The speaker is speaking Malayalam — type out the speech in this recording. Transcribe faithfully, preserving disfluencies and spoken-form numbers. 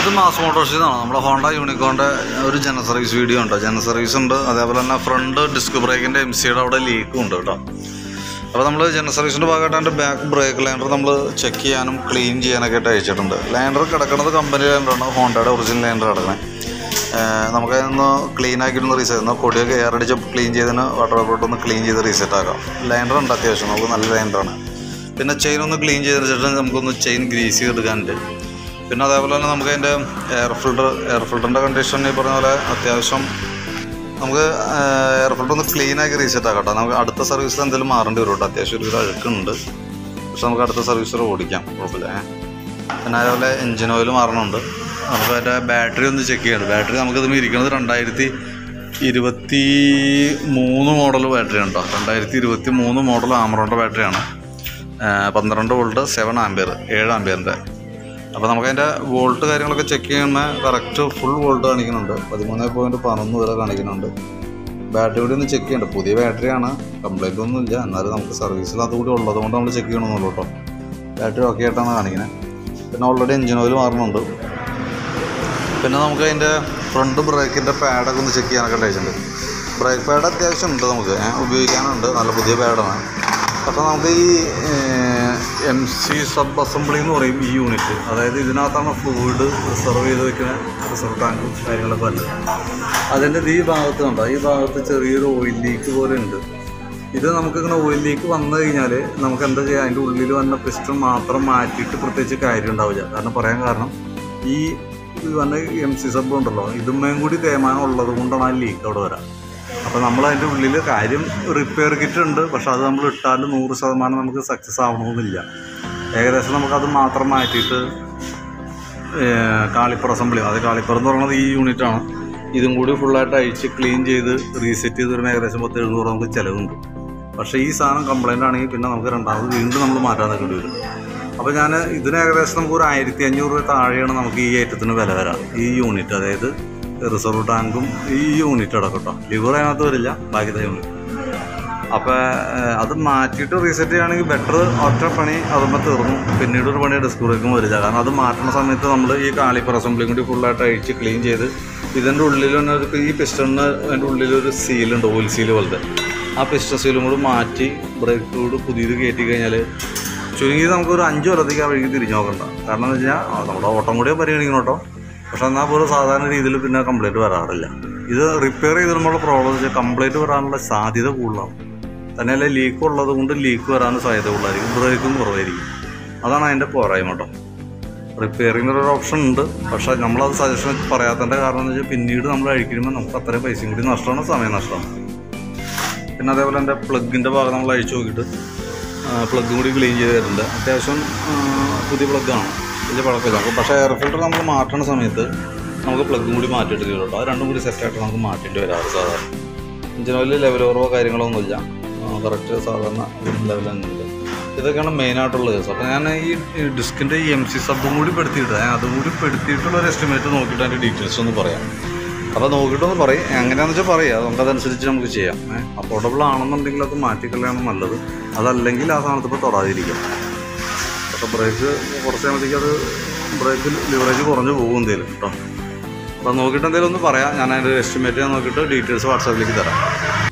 ഇത് മാസ് മോട്ടോഴ്സിൽ നിന്നാണ്. നമ്മുടെ ഹോണ്ട യൂണിക്കോണിൻ്റെ ഒരു ജന സർവീസ് വീഡിയോ ഉണ്ട്. ജന സർവീസ് ഉണ്ട്, അതേപോലെ തന്നെ ഫ്രണ്ട് ഡിസ്ക് ബ്രേക്കിൻ്റെ എം സിയുടെ അവിടെ ലീക്കും ഉണ്ട് കേട്ടോ. അപ്പോൾ നമ്മൾ ജന സർവീസിൻ്റെ ഭാഗമായിട്ട് അതിൻ്റെ ബാക്ക് ബ്രേക്ക് ലൈൻഡർ നമ്മൾ ചെക്ക് ചെയ്യാനും ക്ലീൻ ചെയ്യാനൊക്കെ ആയിട്ട് അയച്ചിട്ടുണ്ട്. ലൈൻഡർ കിടക്കുന്നത് കമ്പനി ലൈൻഡറാണ്, ഹോണ്ടയുടെ ഒറിജിനൽ ലൈൻഡർ കിടക്കുന്നത്. നമുക്കതൊന്ന് ക്ലീൻ ആക്കിയിട്ടൊന്ന് റീസെറ്റ് ചെയ്യുന്ന പൊടിയൊക്കെ എയർ അടിച്ച് ക്ലീൻ ചെയ്തതിന് വാട്ടർ പേപ്പറിട്ടൊന്ന് ക്ലീൻ ചെയ്ത് റീസെറ്റ് ആക്കാം. ലൈൻഡർ ഉണ്ട് അത്യാവശ്യം, നമുക്ക് നല്ല ലൈൻഡറാണ്. പിന്നെ ചെയിൻ ഒന്ന് ക്ലീൻ ചെയ്തതിന് ശേഷം നമുക്കൊന്ന് ചെയിൻ ഗ്രീസ് ചെയ്തെടുക്കാനുണ്ട്. പിന്നെ അതേപോലെ തന്നെ നമുക്ക് അതിൻ്റെ എയർ ഫിൽട്ടർ എയർ ഫിൽറ്ററിൻ്റെ കണ്ടീഷൻ ഈ പറഞ്ഞ പോലെ അത്യാവശ്യം നമുക്ക് എയർ ഫിൽറ്റർ ഒന്ന് ക്ലീൻ ആക്കി റീസെറ്റ് ആക്കാം കേട്ടോ. നമുക്ക് അടുത്ത സർവീസിൽ എന്തെങ്കിലും മാറേണ്ടി വരും കേട്ടോ. അത്യാവശ്യം ഒരു അഴുക്കുണ്ട്, പക്ഷെ നമുക്ക് അടുത്ത സർവീസിൽ ഓടിക്കാം, കുഴപ്പമില്ല. പിന്നെ അതേപോലെ എൻജിൻ ഓയിൽ മാറണമുണ്ട്. നമുക്ക് അതിൻ്റെ ബാറ്ററി ഒന്ന് ചെക്ക് ചെയ്യണം. ബാറ്ററി നമുക്കിത് ഇരിക്കുന്നത് രണ്ടായിരത്തി ഇരുപത്തി മൂന്ന് മോഡൽ ബാറ്ററി ഉണ്ടോ. രണ്ടായിരത്തി ഇരുപത്തി മൂന്ന് മോഡൽ ആമറോണിൻ്റെ ബാറ്ററിയാണ്. പന്ത്രണ്ട് വോൾട്ട് സെവൻ ആംബിയർ ഏഴ് ആംബിയറിൻ്റെ. അപ്പോൾ നമുക്കതിൻ്റെ വോൾട്ട് കാര്യങ്ങളൊക്കെ ചെക്ക് ചെയ്യുമ്പോൾ കറക്റ്റ് ഫുൾ വോൾട്ട് കാണിക്കുന്നുണ്ട്. പതിമൂന്ന് പോയിൻറ്റ് പതിനൊന്ന് വരെ കാണിക്കുന്നുണ്ട്. ബാറ്ററി കൂടി ഒന്ന് ചെക്ക് ചെയ്യണ്ട. പുതിയ ബാറ്ററിയാണ്, കംപ്ലൈൻറ്റ് ഒന്നും ഇല്ല. എന്നാലും നമുക്ക് സർവീസിൽ അതുകൂടി ഉള്ളത് കൊണ്ട് നമ്മൾ ചെക്ക് ചെയ്യണമെന്നുള്ളൂ കേട്ടോ. ബാറ്ററി ഓക്കെ ആയിട്ടാണ് കാണിക്കുന്നത്. പിന്നെ ഓൾറെഡി എൻജിൻ ഓയിൽ മാറുന്നുണ്ട്. പിന്നെ നമുക്ക് അതിൻ്റെ ഫ്രണ്ട് ബ്രേക്കിൻ്റെ പാഡൊക്കെ ഒന്ന് ചെക്ക് ചെയ്യാനൊക്കെ ഉണ്ടായിട്ടുണ്ട്. ബ്രേക്ക് പാഡ് അത്യാവശ്യം ഉണ്ട്, നമുക്ക് ഉപയോഗിക്കാനുണ്ട്, നല്ല പുതിയ പാഡാണ്. പക്ഷേ നമുക്ക് ഈ എം സി സബ് അസംബ്ലി എന്ന് പറയും ഈ യൂണിറ്റ്. അതായത് ഇതിനകത്താണ് ഫ്ലൂയിഡ് റിസർവ് ചെയ്ത് വെക്കുന്ന റിസർവ് ടാങ്കും കാര്യങ്ങളൊക്കെ വന്നത്. അതിൻ്റെ ഈ ഭാഗത്ത് കണ്ടോ, ഈ ഭാഗത്ത് ചെറിയൊരു ഓയിൽ ലീക്ക് പോലെ ഉണ്ട്. ഇത് നമുക്കിങ്ങനെ ഓയിൽ ലീക്ക് വന്നു കഴിഞ്ഞാൽ നമുക്ക് എന്താ ചെയ്യുക, അതിൻ്റെ ഉള്ളിൽ വന്ന പിസ്റ്റൺ മാത്രം മാറ്റിയിട്ട് പ്രത്യേകിച്ച് കാര്യം ഉണ്ടാവില്ല. കാരണം പറയാൻ കാരണം ഈ വന്ന എം സി സബ് ഉണ്ടല്ലോ, ഇതുമ്മയും കൂടി തേയ്മാനം ഉള്ളത് കൊണ്ടാണ് ആ ലീക്ക് അവിടെ വരാം. അപ്പോൾ നമ്മൾ അതിൻ്റെ ഉള്ളിൽ കാര്യം റിപ്പയർ കിറ്റ് ഉണ്ട്, പക്ഷെ അത് നമ്മൾ ഇട്ടാൽ നൂറ് ശതമാനം നമുക്ക് സക്സസ് ആവണമെന്നില്ല. ഏകദേശം നമുക്കത് മാത്രം മാറ്റിയിട്ട് കാളിപ്പർ അസംബ്ലി, അത് കാളിപ്പർ എന്ന് പറയുന്നത് ഈ യൂണിറ്റാണ്. ഇതും കൂടി ഫുള്ളായിട്ട് അഴിച്ച് ക്ലീൻ ചെയ്ത് റീസെറ്റ് ചെയ്ത് വരുമ്പോൾ ഏകദേശം പത്ത് എഴുന്നൂറ് നമുക്ക് ചിലവുണ്ട്. പക്ഷേ ഈ സാധനം കംപ്ലൈൻ്റ് ആണെങ്കിൽ പിന്നെ നമുക്ക് രണ്ടാമത് വീണ്ടും നമ്മൾ മാറ്റാൻ നിൽക്കേണ്ടി വരും. അപ്പോൾ ഞാൻ ഇതിന് ഏകദേശം നമുക്ക് ഒരു ആയിരത്തി അഞ്ഞൂറ് രൂപ താഴെയാണ് നമുക്ക് ഈ ഐറ്റത്തിന് വില വരാം. ഈ യൂണിറ്റ്, അതായത് റിസർവ് ടാങ്കും ഈ യൂണിറ്റ് അടക്കം കേട്ടോ. ലിവർ അതിനകത്ത് വരില്ല, ബാക്കിത്തെ യൂണിറ്റ്. അപ്പോൾ അത് മാറ്റിയിട്ട് റീസെറ്റ് ചെയ്യുകയാണെങ്കിൽ ബെറ്റർ. ഒറ്റ പണി അതുമ്പോൾ തീർന്നു, പിന്നീട് ഒരു പണി ഡിസ്ക് ബ്രേക്കും വരില്ല. കാരണം അത് മാറ്റുന്ന സമയത്ത് നമ്മൾ ഈ കാളിപ്പർ അസംബ്ലിയും കൂടി ഫുള്ളായിട്ട് അഴിച്ച് ക്ലീൻ ചെയ്ത് ഇതിൻ്റെ ഉള്ളിൽ തന്നെ ഒരു ഈ പിസ്റ്റണിന് അതിൻ്റെ ഉള്ളിലൊരു സീലുണ്ട്, ഓയിൽ സീല് പോലത്തെ. ആ പിസ്റ്റൺ സീലും കൂടി മാറ്റി ബ്രേക്ക് കൂടി പുതിയത് കയറ്റി കഴിഞ്ഞാൽ ചുരുങ്ങിയത് നമുക്കൊരു അഞ്ച് കൊല്ലത്തേക്ക് ആ വഴിക്ക് തിരിഞ്ഞു നോക്കണ്ട. കാരണം എന്ന് വെച്ച് കഴിഞ്ഞാൽ നമ്മുടെ ഓട്ടം കൂടിയേ പരിഗണിക്കണം കേട്ടോ. പക്ഷെ എന്നാൽ പോലും സാധാരണ രീതിയിൽ പിന്നെ കംപ്ലൈൻറ്റ് വരാറില്ല. ഇത് റിപ്പയർ ചെയ്ത് നമ്മളുടെ പ്രോബ്ലം വെച്ചാൽ കംപ്ലൈൻറ്റ് വരാനുള്ള സാധ്യത കൂടുതലാണ്. തന്നെയല്ല ലീക്ക് ഉള്ളത് കൊണ്ട് ലീക്ക് വരാനും സാധ്യത കൂടുതലായിരിക്കും, ബ്രേക്കും കുറവായിരിക്കും. അതാണ് അതിൻ്റെ പോരായ്മ കേട്ടോ. റിപ്പയറിംഗ് ഒരു ഓപ്ഷൻ ഉണ്ട്, പക്ഷേ നമ്മളത് സജഷൻ പറയാത്തതിൻ്റെ കാരണം എന്ന് വെച്ചാൽ പിന്നീട് നമ്മൾ അഴിക്കുമ്പോൾ നമുക്ക് അത്രയും പൈസയും കൂടി നഷ്ടമാണ്, സമയം നഷ്ടമാണ്. പിന്നെ അതേപോലെ എൻ്റെ പ്ലഗിൻ്റെ ഭാഗം നമ്മൾ അഴിച്ചു നോക്കിയിട്ട് പ്ലഗ് കൂടി ക്ലീൻ ചെയ്ത് തരുന്നുണ്ട്. അത്യാവശ്യം പുതിയ പ്ലഗ്ഗാണ്, വലിയ കുഴപ്പമില്ല. അപ്പോൾ പക്ഷേ എയർ ഫിൽറ്റർ നമ്മൾ മാറ്റുന്ന സമയത്ത് നമുക്ക് പ്ലഗും കൂടി മാറ്റിയിട്ട് കേട്ടോ. അത് രണ്ടും കൂടി സെറ്റായിട്ട് നമുക്ക് മാറ്റേണ്ടി വരാറ് സാധാരണ. എഞ്ചിൻ ഓയിലിൽ ലെവൽ കുറവോ കാര്യങ്ങളൊന്നുമില്ല, കറക്റ്റ് സാധാരണ ലെവൽ തന്നെ ഉണ്ട്. ഇതൊക്കെയാണ് മെയിനായിട്ടുള്ള കേസ്. അപ്പോൾ ഞാൻ ഈ ഡിസ്കിൻ്റെ ഈ എം സി സബും കൂടി പെടുത്തിയിട്ട് ഞാൻ അതും കൂടി പെടുത്തിയിട്ടുള്ളൊരു എസ്റ്റിമേറ്റ് നോക്കിയിട്ട് അതിൻ്റെ ഡീറ്റെയിൽസ് ഒന്ന് പറയാം. അപ്പോൾ നോക്കിയിട്ടൊന്ന് പറയും, എങ്ങനെയാണെന്ന് വെച്ചാൽ പറയാം, നമുക്കതനുസരിച്ച് നമുക്ക് ചെയ്യാം. അഫോർഡബിൾ ആണെന്നുണ്ടെങ്കിൽ അത് മാറ്റിക്കളയാണ് നല്ലത്. അതല്ലെങ്കിൽ ആ സാധനത്ത് ഇപ്പോൾ തൊടാതിരിക്കാം. പക്ഷേ ബ്രേക്ക് കുറച്ച് കഴിയുമ്പോഴത്തേക്ക് അത് ബ്രേക്ക് ലിവറേജ് കുറഞ്ഞ് പോകും എന്തെങ്കിലും കേട്ടോ. അപ്പോൾ നോക്കിയിട്ട് എന്തെങ്കിലും ഒന്ന് പറയാം. ഞാൻ അതിൻ്റെ എസ്റ്റിമേറ്റ് ഞാൻ നോക്കിയിട്ട് ഡീറ്റെയിൽസ് വാട്സാപ്പിലേക്ക് തരാം.